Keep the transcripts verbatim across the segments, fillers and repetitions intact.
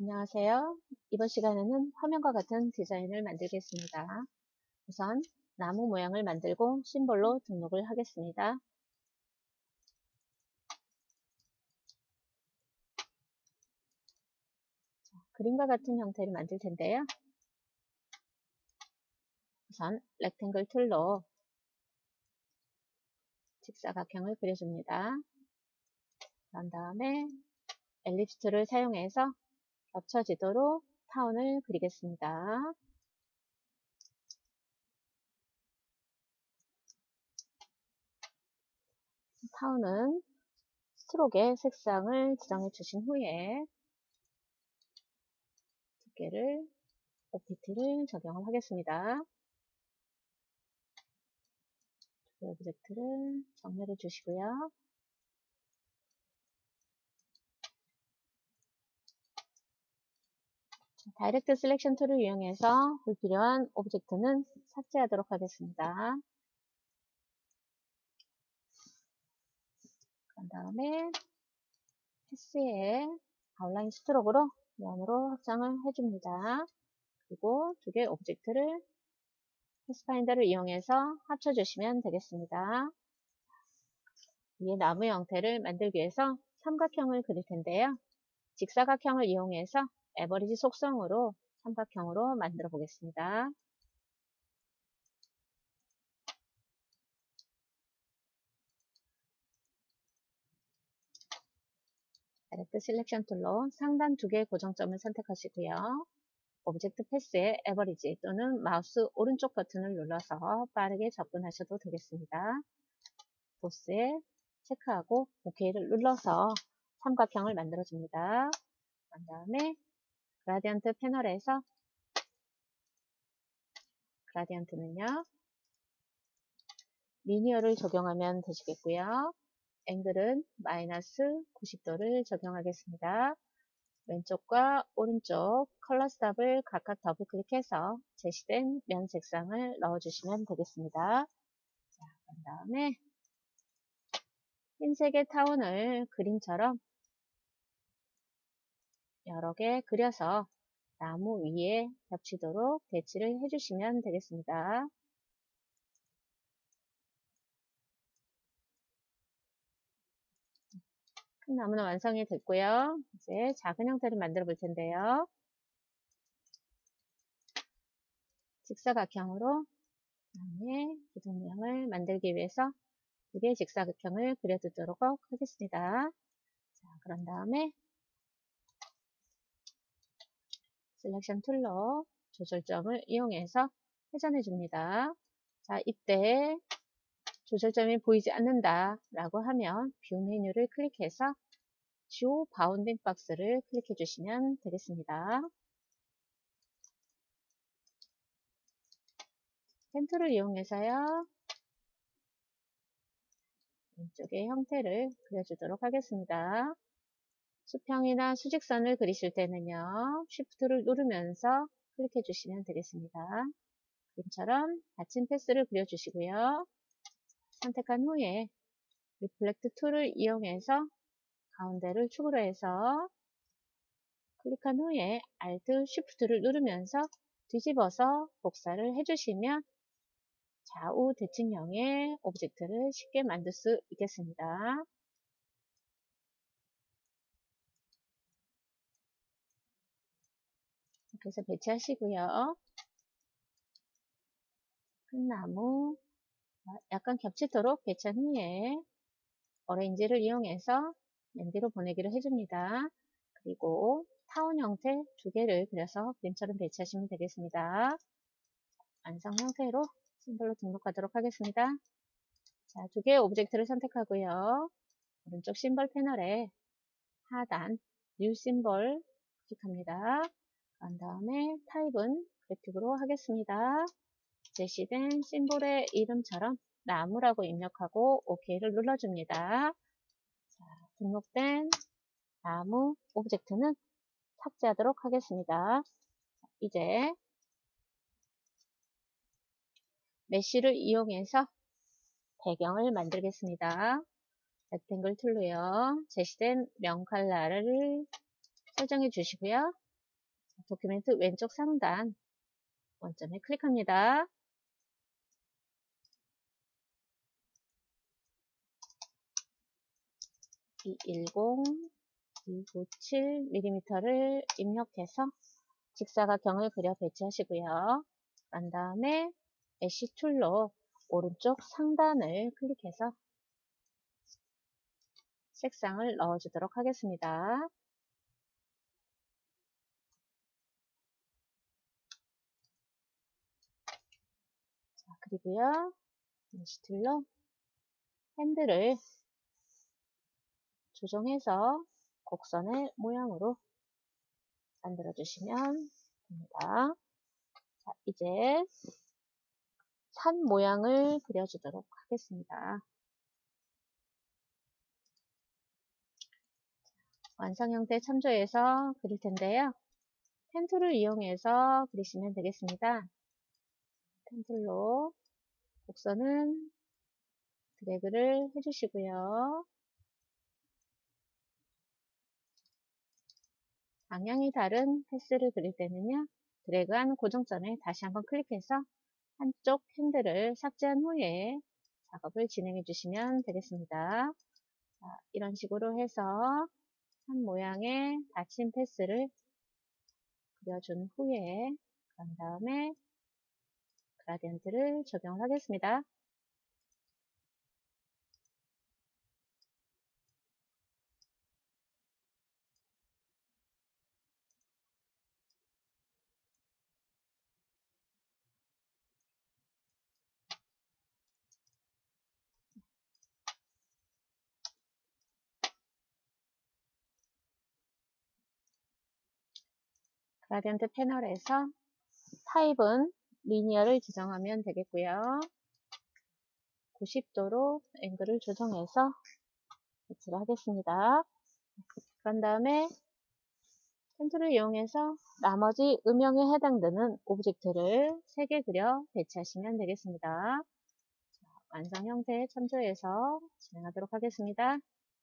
안녕하세요. 이번 시간에는 화면과 같은 디자인을 만들겠습니다. 우선 나무 모양을 만들고 심볼로 등록을 하겠습니다. 그림과 같은 형태를 만들 텐데요. 우선 렉탱글 툴로 직사각형을 그려줍니다. 그런 다음에 엘립스 툴을 사용해서 겹쳐지도록 타원을 그리겠습니다. 타원은 스트로크의 색상을 지정해 주신 후에 두께를 오피티를 적용을 하겠습니다. 오브젝트를 정렬해 주시고요. 다이렉트 셀렉션 툴을 이용해서 불필요한 오브젝트는 삭제하도록 하겠습니다. 그 다음에 패스에 아웃라인 스트로크로 면으로 확장을 해줍니다. 그리고 두 개의 오브젝트를 패스파인더를 이용해서 합쳐주시면 되겠습니다. 위에 나무 형태를 만들기 위해서 삼각형을 그릴 텐데요. 직사각형을 이용해서 에버리지 속성으로 삼각형으로 만들어 보겠습니다. 다이렉트 셀렉션 툴로 상단 두 개의 고정점을 선택하시고요. 오브젝트 패스의 에버리지 또는 마우스 오른쪽 버튼을 눌러서 빠르게 접근하셔도 되겠습니다. 보스에 체크하고 오케이를 눌러서 삼각형을 만들어 줍니다. 그 다음에 그라디언트 패널에서 그라디언트는요 리니어를 적용하면 되시겠고요. 앵글은 마이너스 구십 도를 적용하겠습니다. 왼쪽과 오른쪽 컬러 스탑을 각각 더블 클릭해서 제시된 면 색상을 넣어주시면 되겠습니다. 자, 그 다음에 흰색의 타원을 그림처럼 여러 개 그려서 나무 위에 겹치도록 배치를 해주시면 되겠습니다. 큰 나무는 완성이 됐고요. 이제 작은 형태를 만들어 볼 텐데요. 직사각형으로 그다음에 기둥 모양을 만들기 위해서 두 개의 직사각형을 그려두도록 하겠습니다. 자, 그런 다음에 셀렉션 툴로 조절점을 이용해서 회전해 줍니다. 자, 이때 조절점이 보이지 않는다 라고 하면 뷰 메뉴를 클릭해서 쇼 바운딩 박스를 클릭해 주시면 되겠습니다. 펜 툴을 이용해서요. 왼쪽의 형태를 그려주도록 하겠습니다. 수평이나 수직선을 그리실 때는요. 쉬프트를 누르면서 클릭해 주시면 되겠습니다. 지금처럼 닫힌 패스를 그려주시고요. 선택한 후에 리플렉트 툴을 이용해서 가운데를 축으로 해서 클릭한 후에 Alt, Shift를 누르면서 뒤집어서 복사를 해주시면 좌우 대칭형의 오브젝트를 쉽게 만들 수 있겠습니다. 이렇게 해서 배치하시고요. 큰 나무 약간 겹치도록 배치한 후에 어레인지를 이용해서 맨 뒤로 보내기를 해줍니다. 그리고 타원 형태 두 개를 그려서 그림처럼 배치하시면 되겠습니다. 완성 형태로 심볼로 등록하도록 하겠습니다. 자, 두 개의 오브젝트를 선택하고요. 오른쪽 심볼 패널에 하단 뉴 심볼 클릭합니다. 그런 다음에 타입은 그래픽으로 하겠습니다. 제시된 심볼의 이름처럼 나무라고 입력하고 오케이를 눌러줍니다. 자, 등록된 나무 오브젝트는 삭제하도록 하겠습니다. 이제 메쉬를 이용해서 배경을 만들겠습니다. 렉탱글 툴로요. 제시된 면 컬러를 설정해 주시고요. 도큐멘트 왼쪽 상단 원점에 클릭합니다. 이백십, 이백구십칠 밀리미터를 입력해서 직사각형을 그려 배치하시고요. 그런 다음에 애쉬 툴로 오른쪽 상단을 클릭해서 색상을 넣어주도록 하겠습니다. 자, 그리고요. 애쉬 툴로 핸들을 조정해서 곡선의 모양으로 만들어 주시면 됩니다. 자, 이제 산 모양을 그려주도록 하겠습니다. 완성 형태 참조해서 그릴 텐데요. 펜 툴을 이용해서 그리시면 되겠습니다. 펜 툴로 곡선은 드래그를 해주시고요. 방향이 다른 패스를 그릴 때는요. 드래그한 고정점에 다시 한번 클릭해서 한쪽 핸들을 삭제한 후에 작업을 진행해 주시면 되겠습니다. 자, 이런 식으로 해서 한 모양의 닫힌 패스를 그려준 후에 그런 다음에 그라디언트를 적용을 하겠습니다. 그라디언트 패널에서 타입은 리니어를 지정하면 되겠고요. 구십 도로 앵글을 조정해서 배치를 하겠습니다. 그런 다음에 펜 툴을 이용해서 나머지 음영에 해당되는 오브젝트를 세 개 그려 배치하시면 되겠습니다. 자, 완성 형태 참조해서 진행하도록 하겠습니다.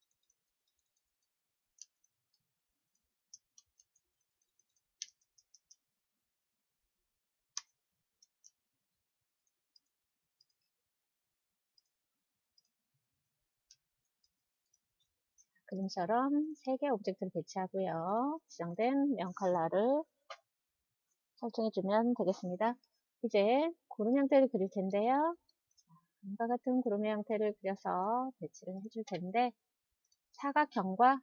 그림처럼 세 개 오브젝트를 배치하고요. 지정된 면 컬러를 설정해주면 되겠습니다. 이제 구름 형태를 그릴 텐데요. 다음과 같은 구름의 형태를 그려서 배치를 해줄 텐데 사각형과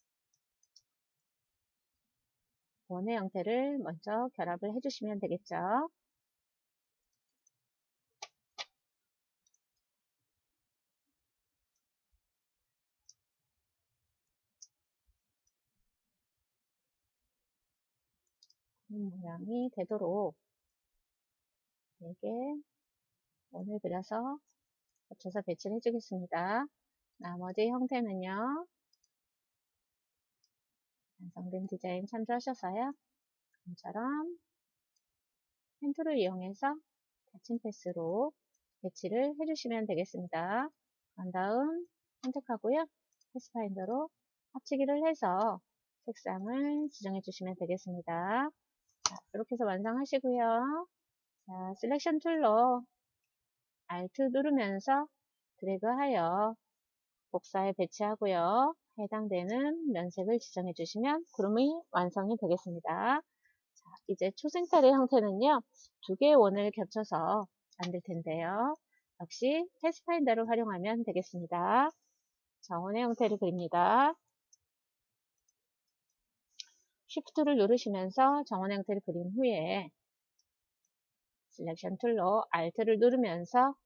원의 형태를 먼저 결합을 해주시면 되겠죠. 모양이 되도록 네 개 원을 그려서 겹쳐서 배치를 해주겠습니다. 나머지 형태는요. 완성된 디자인 참조하셔서요. 이처럼 펜 툴을 이용해서 닫힌 패스로 배치를 해주시면 되겠습니다. 그 다음 선택하고요. 패스파인더로 합치기를 해서 색상을 지정해 주시면 되겠습니다. 자, 이렇게 해서 완성하시고요. 자, 셀렉션 툴로 알트 누르면서 드래그하여 복사에 배치하고요. 해당되는 면색을 지정해 주시면 구름이 완성이 되겠습니다. 자, 이제 초생달의 형태는요. 두 개의 원을 겹쳐서 만들 텐데요. 역시 패스파인더를 활용하면 되겠습니다. 정원의 형태를 그립니다. 쉬프트를 누르시면서 정원의 형태를 그린 후에 셀렉션 툴로 알트를 누르면서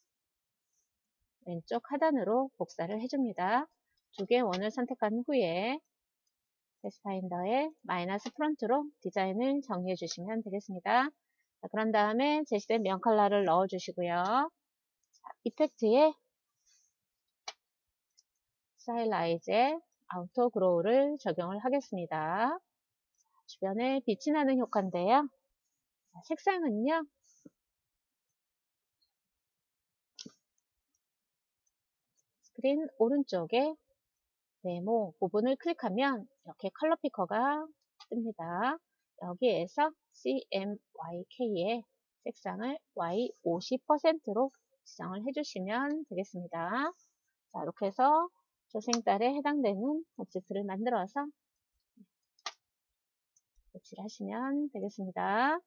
왼쪽 하단으로 복사를 해줍니다. 두 개의 원을 선택한 후에 패스파인더의 마이너스 프론트로 디자인을 정리해 주시면 되겠습니다. 자, 그런 다음에 제시된 면 컬러를 넣어 주시고요. 자, 이펙트에 스타일라이즈의 아우터 그로우를 적용을 하겠습니다. 주변에 빛이 나는 효과인데요. 자, 색상은요. 스크린 오른쪽에 네모 부분을 클릭하면 이렇게 컬러 피커가 뜹니다. 여기에서 씨엠와이케이의 색상을 와이 오십 퍼센트로 지정을 해주시면 되겠습니다. 자, 이렇게 해서 조생달에 해당되는 오브젝트를 만들어서 배치를 하시면 되겠습니다.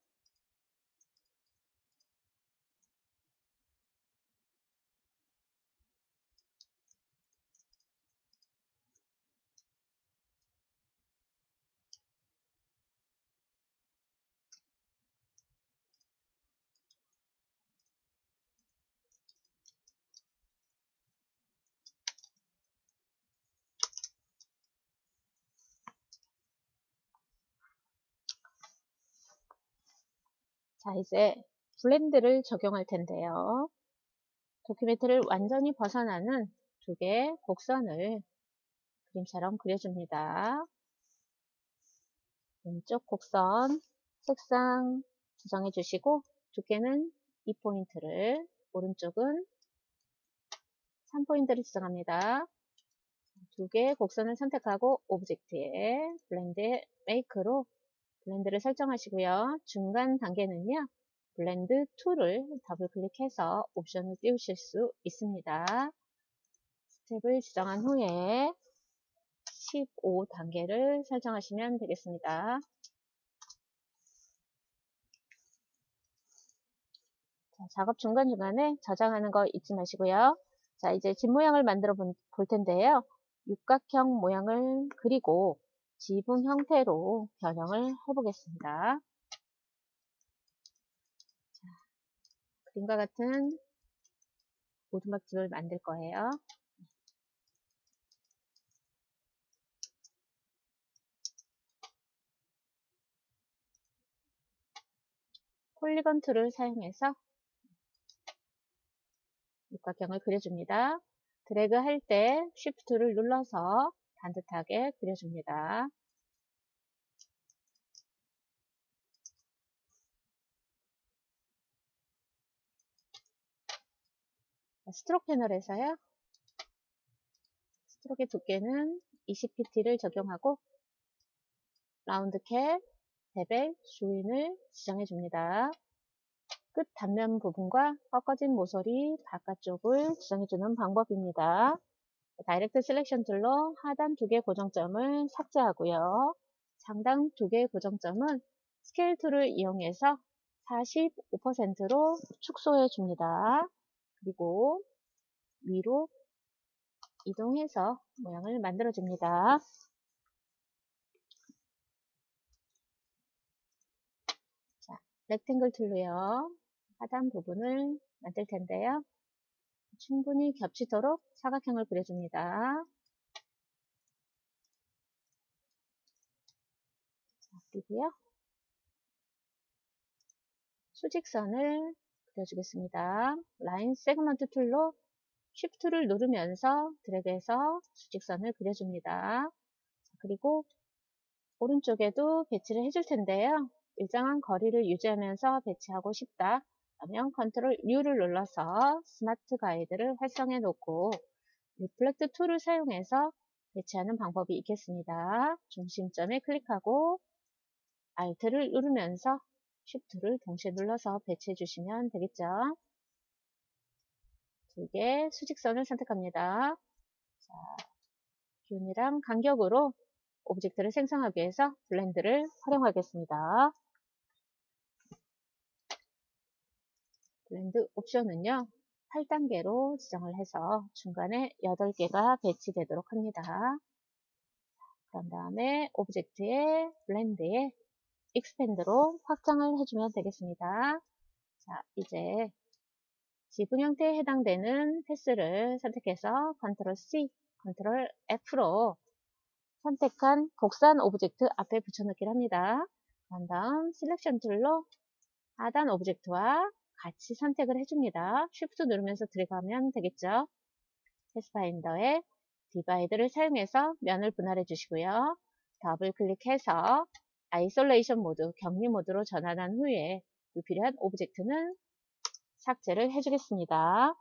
자, 이제 블렌드를 적용할 텐데요. 도큐멘트를 완전히 벗어나는 두 개의 곡선을 그림처럼 그려줍니다. 왼쪽 곡선 색상 지정해 주시고 두께는 이 포인트를, 오른쪽은 삼 포인트를 지정합니다. 두 개의 곡선을 선택하고 오브젝트에 블렌드 메이크로 블렌드를 설정하시고요. 중간 단계는요. 블렌드 툴을 더블 클릭해서 옵션을 띄우실 수 있습니다. 스텝을 지정한 후에 십오 단계를 설정하시면 되겠습니다. 자, 작업 중간중간에 저장하는 거 잊지 마시고요. 자, 이제 집 모양을 만들어 볼 텐데요. 육각형 모양을 그리고 지붕 형태로 변형을 해보겠습니다. 자, 그림과 같은 오두막집을 만들 거예요. 폴리건 툴을 사용해서 육각형을 그려줍니다. 드래그 할 때 쉬프트를 눌러서 반듯하게 그려줍니다. 스트로크 패널에서요. 스트로크의 두께는 이십 피티를 적용하고 라운드 캡, 베벨, 조인을 지정해 줍니다. 끝 단면 부분과 꺾어진 모서리 바깥쪽을 지정해주는 방법입니다. 다이렉트 셀렉션 툴로 하단 두 개 고정점을 삭제하고요. 상단 두 개 고정점은 스케일 툴을 이용해서 사십오 퍼센트로 축소해 줍니다. 그리고 위로 이동해서 모양을 만들어 줍니다. 자, 렉탱글 툴로요. 하단 부분을 만들 텐데요. 충분히 겹치도록 사각형을 그려줍니다. 자, 그리고요. 수직선을 그려주겠습니다. 라인 세그먼트 툴로 쉬프트를 누르면서 드래그해서 수직선을 그려줍니다. 그리고 오른쪽에도 배치를 해줄 텐데요. 일정한 거리를 유지하면서 배치하고 싶다 하면 컨트롤 U를 눌러서 스마트 가이드를 활성해 놓고 리플렉트 툴을 사용해서 배치하는 방법이 있겠습니다. 중심점에 클릭하고 Alt를 누르면서 Shift를 동시에 눌러서 배치해 주시면 되겠죠. 두 개 수직선을 선택합니다. 자, 균이랑 간격으로 오브젝트를 생성하기 위해서 블렌드를 활용하겠습니다. 블렌드 옵션은요. 팔 단계로 지정을 해서 중간에 여덟 개가 배치되도록 합니다. 그런 다음에 오브젝트의 블렌드에 익스펜드로 확장을 해주면 되겠습니다. 자, 이제 지붕 형태에 해당되는 패스를 선택해서 컨트롤 씨, 컨트롤 에프로 선택한 곡선 오브젝트 앞에 붙여넣기를 합니다. 그런 다음 셀렉션 툴로 하단 오브젝트와 같이 선택을 해줍니다. 쉬프트 누르면서 들어가면 되겠죠. 패스파인더에 디바이드를 사용해서 면을 분할해 주시고요. 더블 클릭해서 아이솔레이션 모드, 격리 모드로 전환한 후에 불필요한 오브젝트는 삭제를 해주겠습니다.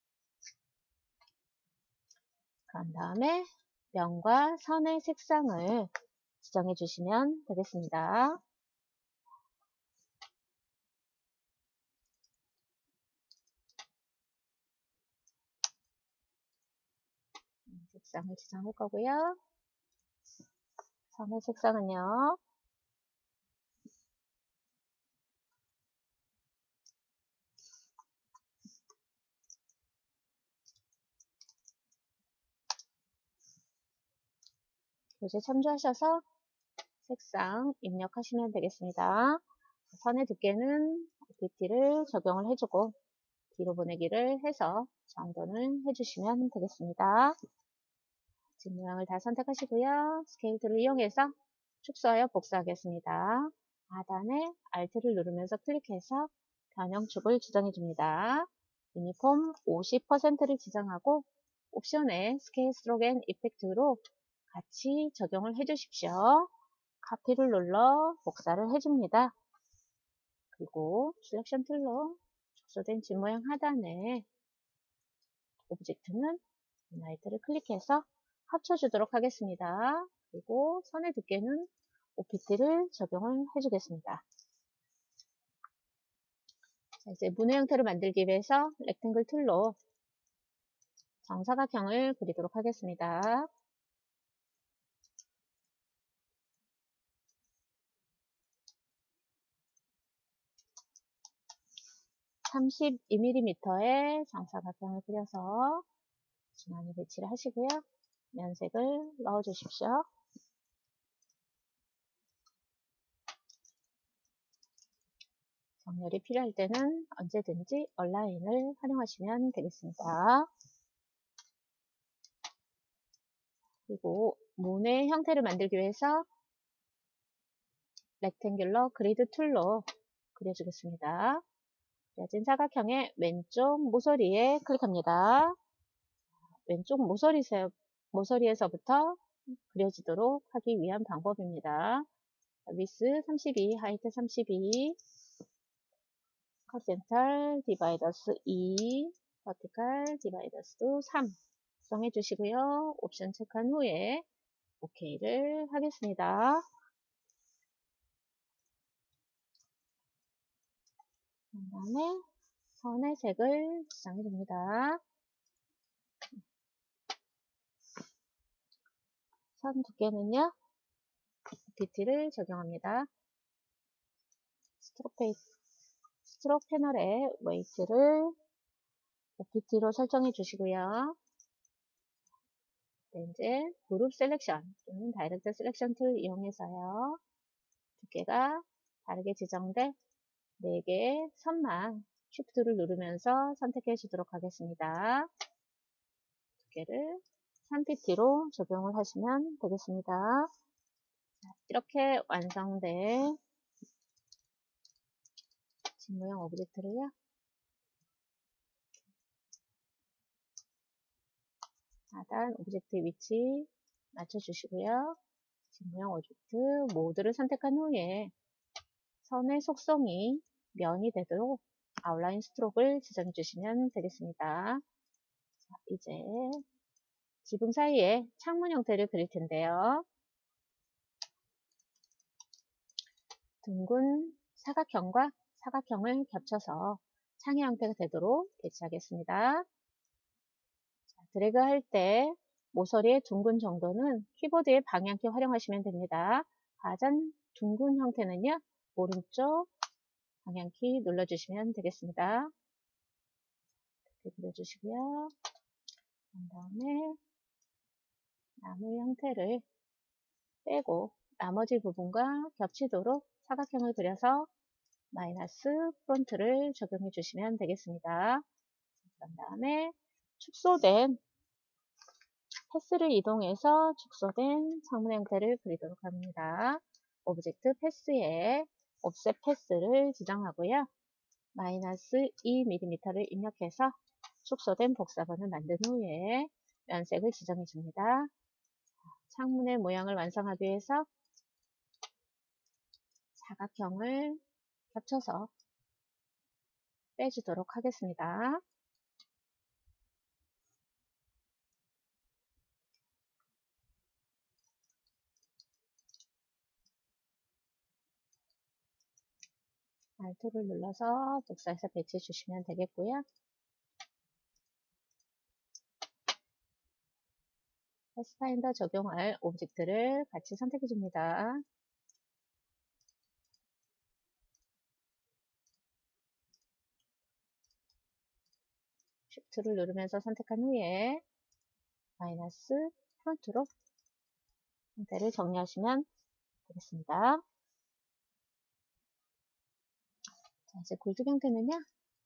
그런 다음에 면과 선의 색상을 지정해 주시면 되겠습니다. 색상을 지정할 거고요. 선의 색상은요. 교재 참조하셔서 색상 입력하시면 되겠습니다. 선의 두께는 오피티를 적용을 해주고 뒤로 보내기를 해서 정돈을 해주시면 되겠습니다. 집 모양을 다 선택하시고요. 스케일 툴을 이용해서 축소하여 복사하겠습니다. 하단에 Alt를 누르면서 클릭해서 변형축을 지정해 줍니다. 유니폼 오십 퍼센트를 지정하고 옵션에 스케일 스트로크 앤 이펙트로 같이 적용을 해 주십시오. 카피를 눌러 복사를 해줍니다. 그리고 셀렉션 툴로 축소된 집 모양 하단에 오브젝트는 유나이트를 클릭해서 합쳐주도록 하겠습니다. 그리고 선의 두께는 오피티를 적용을 해주겠습니다. 자, 이제 문의 형태를 만들기 위해서 렉탱글 툴로 정사각형을 그리도록 하겠습니다. 삼십이 밀리미터의 정사각형을 그려서 중앙에 배치를 하시고요. 면색을 넣어 주십시오. 정렬이 필요할 때는 언제든지 얼라인을 활용하시면 되겠습니다. 그리고 문의 형태를 만들기 위해서 렉탱귤러 그리드 툴로 그려주겠습니다. 그려진 사각형의 왼쪽 모서리에 클릭합니다. 왼쪽 모서리에서, 모서리에서부터 그려지도록 하기 위한 방법입니다. 위스 삼십이, 하이트 삼십이, 컷 센터 디바이더스 이, 버티컬 디바이더스도 삼 수정해 주시고요. 옵션 체크한 후에 오케이를 하겠습니다. 그 다음에 선의 색을 지정해 줍니다. 선 두께는요, 오피티를 적용합니다. 스트로크, 페이, 스트로크 패널의 웨이트를 오피티로 설정해 주시고요. 네, 이제 그룹 셀렉션 또는 다이렉트 셀렉션 툴 이용해서요. 두께가 다르게 지정된 네 개의 선만 쉬프트를 누르면서 선택해 주도록 하겠습니다. 두께를 삼 피티로 적용을 하시면 되겠습니다. 이렇게 완성된 집 모양 오브젝트를요. 하단 오브젝트 위치 맞춰주시고요. 집 모양 오브젝트 모드를 선택한 후에 선의 속성이 면이 되도록 아웃라인 스트로크를 지정해 주시면 되겠습니다. 자, 이제 지붕 사이에 창문 형태를 그릴 텐데요. 둥근 사각형과 사각형을 겹쳐서 창의 형태가 되도록 배치하겠습니다. 자, 드래그 할 때 모서리의 둥근 정도는 키보드의 방향키 활용하시면 됩니다. 가장 둥근 형태는요, 오른쪽 방향키 눌러주시면 되겠습니다. 이렇게 그려주시고요. 그 다음에 나무 형태를 빼고 나머지 부분과 겹치도록 사각형을 그려서 마이너스 프론트를 적용해 주시면 되겠습니다. 그런 다음에 축소된 패스를 이동해서 축소된 창문 형태를 그리도록 합니다. 오브젝트 패스에 옵셋 패스를 지정하고요. 마이너스 이 밀리미터를 입력해서 축소된 복사본을 만든 후에 면색을 지정해 줍니다. 창문의 모양을 완성하기 위해서 사각형을 겹쳐서 빼주도록 하겠습니다. 알트를 눌러서 복사해서 배치해 주시면 되겠고요. 패스파인더 적용할 오브젝트를 같이 선택해 줍니다. 쉬프트를 누르면서 선택한 후에 마이너스 프론트로 상태를 정리하시면 되겠습니다. 자, 이제 골드 형태는요.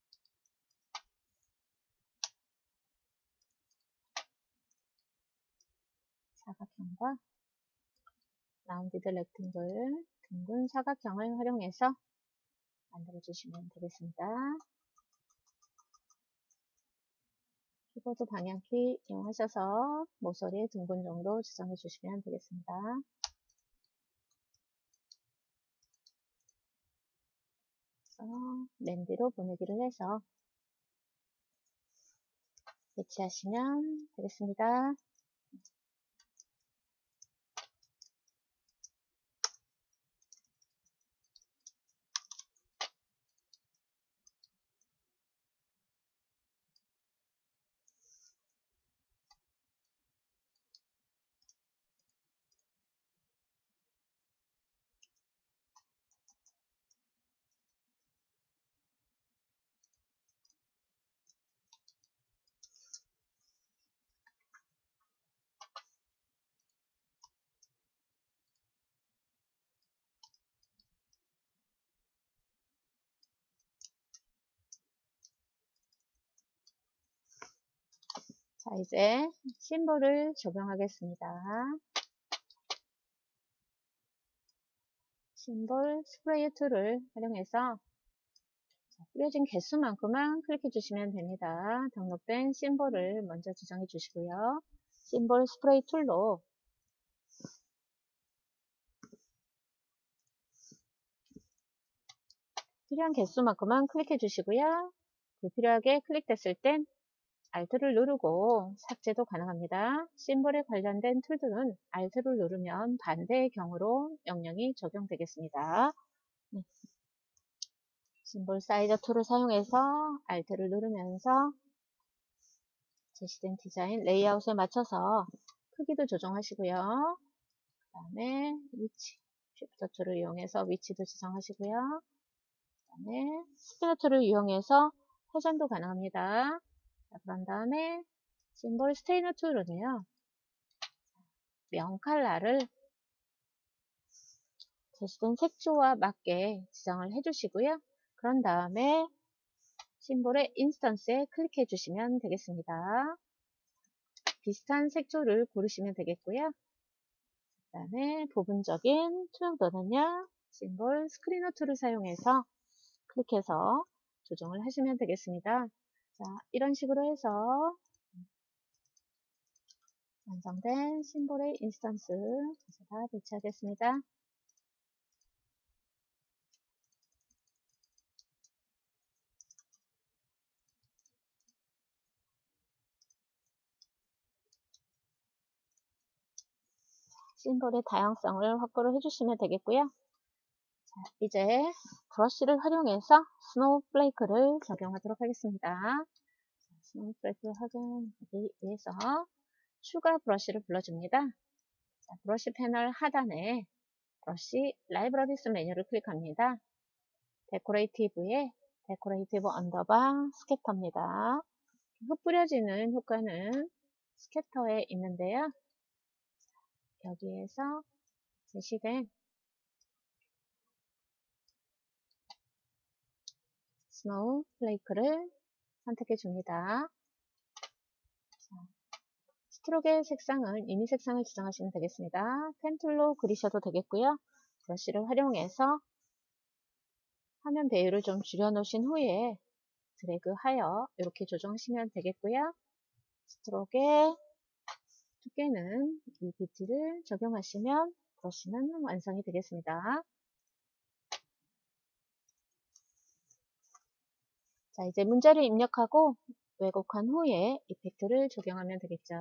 사각형과 라운디드 렉탱글, 둥근 사각형을 활용해서 만들어 주시면 되겠습니다. 키보드 방향키 이용하셔서 모서리에 둥근 정도 지정해 주시면 되겠습니다. 맨 뒤로 보내기를 해서 배치하시면 되겠습니다. 자, 이제 심볼을 적용하겠습니다. 심볼 스프레이 툴을 활용해서 뿌려진 개수만큼만 클릭해 주시면 됩니다. 등록된 심볼을 먼저 지정해 주시고요. 심볼 스프레이 툴로 필요한 개수만큼만 클릭해 주시고요. 불필요하게 클릭됐을 땐 Alt를 누르고 삭제도 가능합니다. 심볼에 관련된 툴들은 Alt를 누르면 반대의 경우로 명령이 적용되겠습니다. 네. 심볼 사이저 툴을 사용해서 Alt를 누르면서 제시된 디자인 레이아웃에 맞춰서 크기도 조정하시고요. 그 다음에 위치, 쉬프트 툴을 이용해서 위치도 지정하시고요. 그 다음에 스피너 툴을 이용해서 회전도 가능합니다. 자, 그런 다음에 심볼 스테이너 툴은요, 명칼라를 제시된 색조와 맞게 지정을 해주시고요. 그런 다음에 심볼의 인스턴스에 클릭해 주시면 되겠습니다. 비슷한 색조를 고르시면 되겠고요. 그 다음에 부분적인 투명도는요, 심볼 스크리너 툴을 사용해서 클릭해서 조정을 하시면 되겠습니다. 자, 이런 식으로 해서 완성된 심볼의 인스턴스 제가 배치하겠습니다. 심볼의 다양성을 확보를 해주시면 되겠고요. 자, 이제 브러쉬를 활용해서 스노우플레이크를 적용하도록 하겠습니다. 스노우플레이크를 활용하기 위해서 추가 브러쉬를 불러줍니다. 자, 브러쉬 패널 하단에 브러쉬 라이브러리스 메뉴를 클릭합니다. 데코레이티브에 데코레이티브 언더바 스캐터입니다. 흩뿌려지는 효과는 스캐터에 있는데요. 여기에서 제시된 스노우 플레이크를 선택해 줍니다. 자, 스트로크의 색상은 이미 색상을 지정하시면 되겠습니다. 펜 툴로 그리셔도 되겠고요. 브러쉬를 활용해서 화면 배율을 좀 줄여 놓으신 후에 드래그하여 이렇게 조정하시면 되겠고요. 스트로크의 두께는 이 비트를 적용하시면 브러쉬는 완성이 되겠습니다. 자, 이제 문자를 입력하고 왜곡한 후에 이펙트를 적용하면 되겠죠.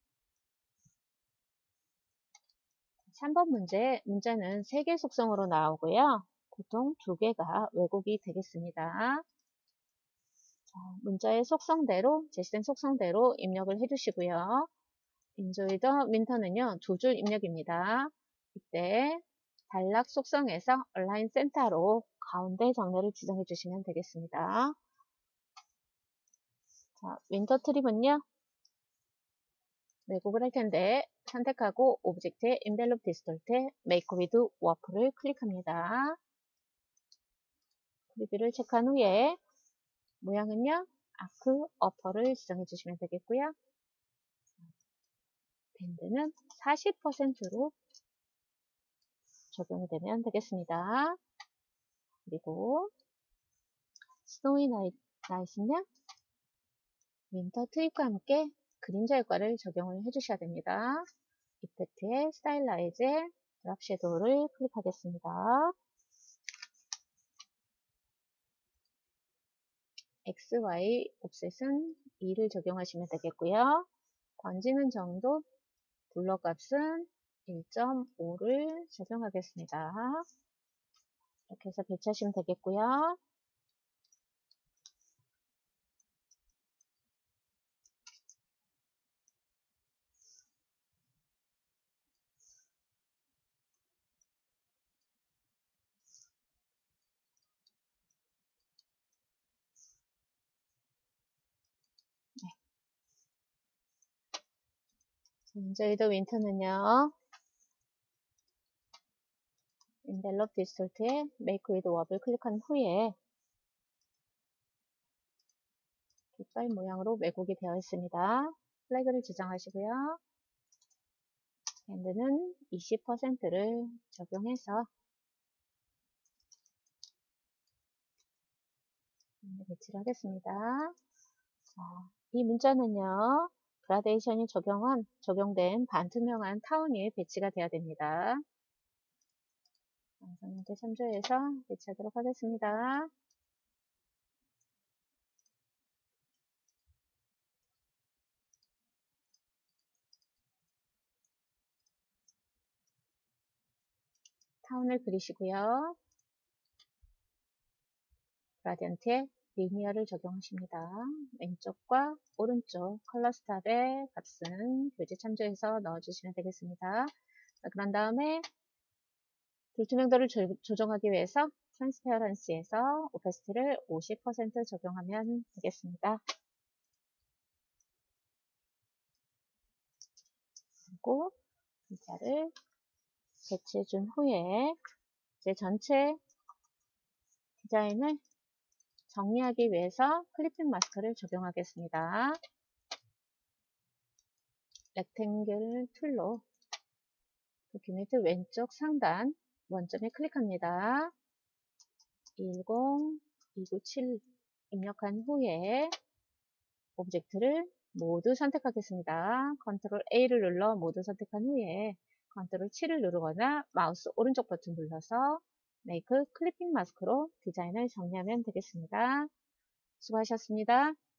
삼 번 문제, 문자는 세 개 속성으로 나오고요. 보통 두 개가 왜곡이 되겠습니다. 자, 문자의 속성대로, 제시된 속성대로 입력을 해주시고요. Enjoy the winter는요, 두 줄 입력입니다. 이때 단락 속성에서 Align Center로 가운데 정렬을 지정해 주시면 되겠습니다. 자, 윈터 트립은요, 왜곡을 할 텐데 선택하고 오브젝트의 Envelope Distort에 Make with Warp를 클릭합니다. 프리뷰를 체크한 후에 모양은요, 아크 어퍼를 지정해 주시면 되겠고요. 밴드는 사십 퍼센트로 적용이 되면 되겠습니다. 그리고 스노이 나이트는요, 윈터 트립과 함께 그림자 효과를 적용을 해주셔야 됩니다. 이펙트의 스타일라이즈에 드랍 섀도우를 클릭하겠습니다. 엑스, 와이 옵셋은 이를 적용하시면 되겠고요. 번지는 정도, 블러 값은 일 점 오를 적용하겠습니다. 이렇게 해서 배치하시면 되겠고요. 저희도 윈터는요, Envelope Distort에 Make with Warp을 클릭한 후에 깃발 모양으로 왜곡이 되어 있습니다. 플래그를 지정하시고요. 밴드는 이십 퍼센트를 적용해서 배치를 하겠습니다. 자, 이 문자는요, 그라데이션이 적용한, 적용된 반투명한 타운이 배치가 되어야 됩니다. 완성형태 참조해서 배치하도록 하겠습니다. 타운을 그리시고요. 그라디언트에 리니어를 적용하십니다. 왼쪽과 오른쪽 컬러 스탑의 값은 교재 참조해서 넣어주시면 되겠습니다. 자, 그런 다음에 불투명도를 조, 조정하기 위해서 트랜스페어런시에서 오페시티를 오십 퍼센트 적용하면 되겠습니다. 그리고 글자를 배치해 준 후에 이제 전체 디자인을 정리하기 위해서 클리핑 마스크를 적용하겠습니다. 렉탱글 툴로 도큐멘트 왼쪽 상단 원점에 클릭합니다. 일 공 이 구 칠 입력한 후에 오브젝트를 모두 선택하겠습니다. 컨트롤 A를 눌러 모두 선택한 후에 컨트롤 칠을 누르거나 마우스 오른쪽 버튼 눌러서 메이크 클리핑 마스크로 디자인을 정리하면 되겠습니다. 수고하셨습니다.